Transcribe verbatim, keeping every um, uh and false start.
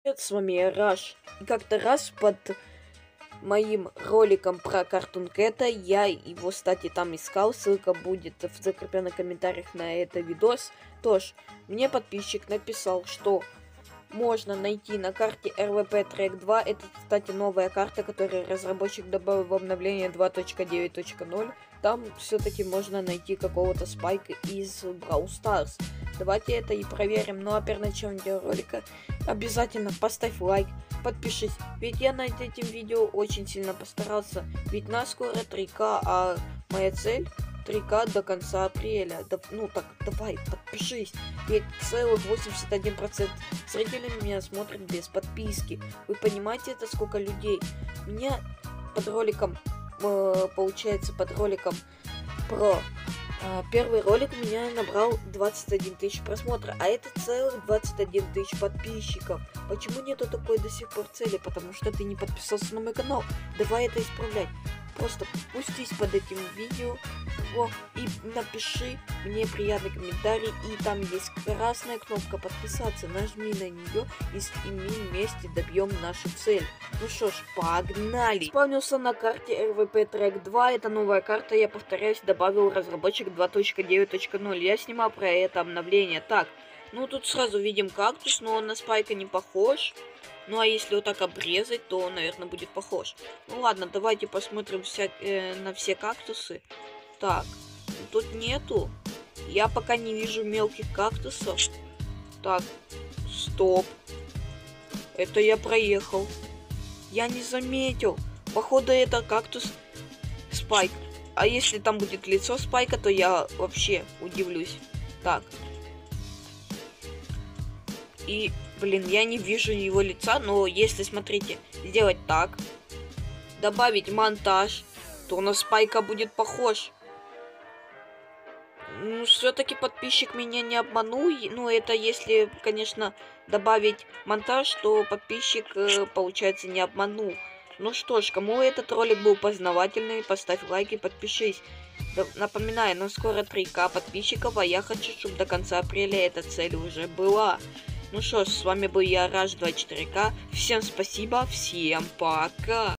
Привет, с вами я Раш. И как-то раз под моим роликом про Cartoon Cat я его, кстати, там искал, ссылка будет в закрепленных комментариях на это видос. Тоже мне подписчик написал, что можно найти на карте эр ви пи Track два. Это, кстати, новая карта, которую разработчик добавил в обновление два точка девять точка ноль. Там все-таки можно найти какого-то спайка из Brawl Stars. Давайте это и проверим. Ну а перед началом видеоролика обязательно поставь лайк, подпишись. Ведь я над этим видео очень сильно постарался. Ведь нас скоро три ка, а моя цель три ка до конца апреля. Да, ну так, давай, подпишись. Ведь целых восемьдесят один процент зрителей меня смотрят без подписки. Вы понимаете, это сколько людей? Меня под роликом, э, получается, под роликом про э, первый ролик у меня набрал двадцать один тысяч просмотров, а это целых двадцать один тысяч подписчиков. Почему нету такой до сих пор цели? Потому что ты не подписался на мой канал. Давай это исправлять. Просто пустись под этим видео о, и напиши мне приятный комментарий, и там есть красная кнопка подписаться, нажми на нее, и мы вместе добьем нашу цель. Ну что ж, погнали! Спавнился на карте эр ви пи Track два, это новая карта, я повторяюсь, добавил разработчик два точка девять точка ноль, я снимал про это обновление. Так, ну тут сразу видим кактус, но он на спайка не похож. Ну а если вот так обрезать, то он, наверное, будет похож. Ну ладно, давайте посмотрим вся, э, на все кактусы. Так, тут нету. Я пока не вижу мелких кактусов. Так, стоп. Это я проехал. Я не заметил. Походу это кактус Спайк. А если там будет лицо Спайка, то я вообще удивлюсь. Так. И, блин, я не вижу его лица, но если, смотрите, сделать так, добавить монтаж, то на Спайка будет похож. Ну, все-таки подписчик меня не обманул. Ну, это если, конечно, добавить монтаж, то подписчик, получается, не обманул. Ну что ж, кому этот ролик был познавательный, поставь лайк и подпишись. Напоминаю, нам скоро три ка подписчиков, а я хочу, чтобы до конца апреля эта цель уже была. Ну что ж, с вами был я, Раш двадцать четыре ка. Всем спасибо, всем пока.